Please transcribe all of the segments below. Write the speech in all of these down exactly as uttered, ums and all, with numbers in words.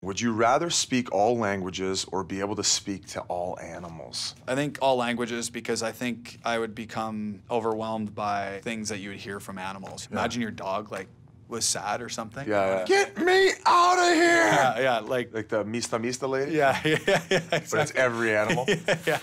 Would you rather speak all languages or be able to speak to all animals? I think all languages, because I think I would become overwhelmed by things that you would hear from animals. Yeah. Imagine your dog, like, was sad or something. Yeah, yeah. Get me out of here! Yeah, yeah, like... Like the Mista Mista lady? Yeah, yeah, yeah, exactly. But it's every animal? yeah, yeah.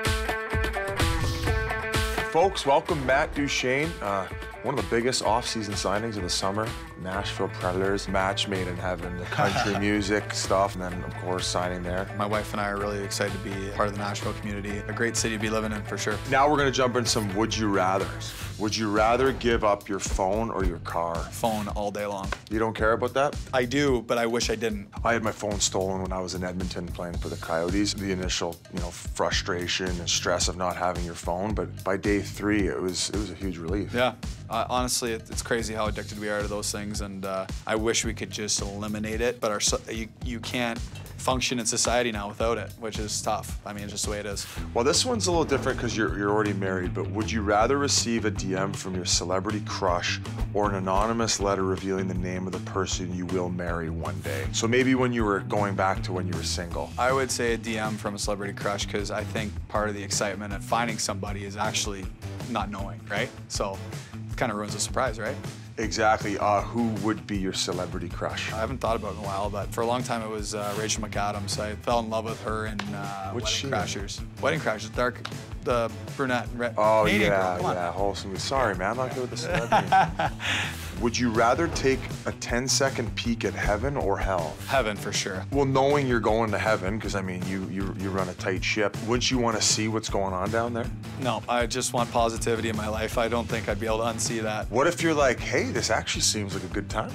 Folks, welcome Matt Duchene. Uh, one of the biggest off-season signings of the summer. Nashville Predators, match made in heaven, the country music stuff, and then, of course, signing there. My wife and I are really excited to be part of the Nashville community. A great city to be living in, for sure. Now we're going to jump into some would you rathers. Would you rather give up your phone or your car? Phone all day long. You don't care about that? I do, but I wish I didn't. I had my phone stolen when I was in Edmonton playing for the Coyotes. The initial, you know, frustration and stress of not having your phone, but by day three, it was it was a huge relief. Yeah, uh, honestly, it, it's crazy how addicted we are to those things, and uh, I wish we could just eliminate it. But our so you you can't function in society now without it, which is tough. I mean, it's just the way it is. Well, this one's a little different because you're you're already married. But would you rather receive a D M from your celebrity crush or an anonymous letter revealing the name of the person you will marry one day? So maybe when you were going back to when you were single. I would say a D M from a celebrity crush, because I think part of the excitement of finding somebody is actually not knowing, right? So it kind of ruins the surprise, right? Exactly. Uh, who would be your celebrity crush? I haven't thought about it in a while, but for a long time it was uh, Rachel McAdams. I fell in love with her in uh, Wedding she? Crashers. Wedding Crashers, dark, the brunette. Red, Oh, Canadian yeah, girl. Come on. yeah, wholesome. Sorry, man, I'm not good with the celebrity. Would you rather take a ten second peek at heaven or hell? Heaven, for sure. Well, knowing you're going to heaven, because, I mean, you, you, you run a tight ship, wouldn't you want to see what's going on down there? No, I just want positivity in my life. I don't think I'd be able to unsee that. What if you're like, hey, this actually seems like a good time?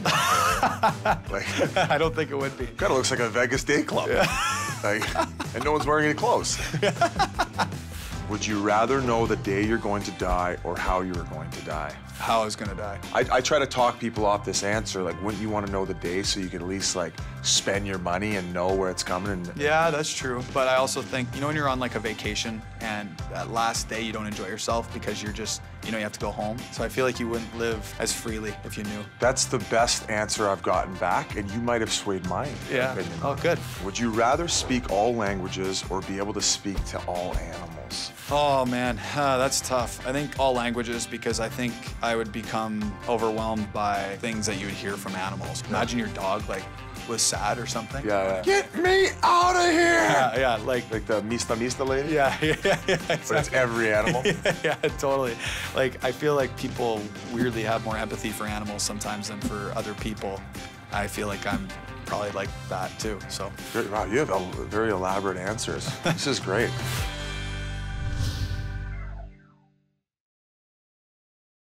Like, I don't think it would be. kind of looks like a Vegas day club. Yeah. Like, and no one's wearing any clothes. Would you rather know the day you're going to die or how you're going to die? How I was gonna die. I, I try to talk people off this answer. Like, wouldn't you want to know the day so you could at least, like, spend your money and know where it's coming? And Yeah, that's true. But I also think, you know, when you're on like a vacation and that last day you don't enjoy yourself because you're just, you know, you have to go home. So I feel like you wouldn't live as freely if you knew. That's the best answer I've gotten back, and you might have swayed mine. Yeah. opinion. Oh, good. Would you rather speak all languages or be able to speak to all animals? Oh man, uh, that's tough. I think all languages, because I think I would become overwhelmed by things that you would hear from animals. Imagine your dog, like, was sad or something. Yeah, yeah. Get me out of here! Yeah, yeah, like, Like the Mista Mista lady? yeah, yeah, yeah, exactly. But it's every animal? yeah, yeah, totally. Like, I feel like people weirdly have more empathy for animals sometimes than for other people. I feel like I'm probably like that too, so. Wow, you have el- very elaborate answers. This is great.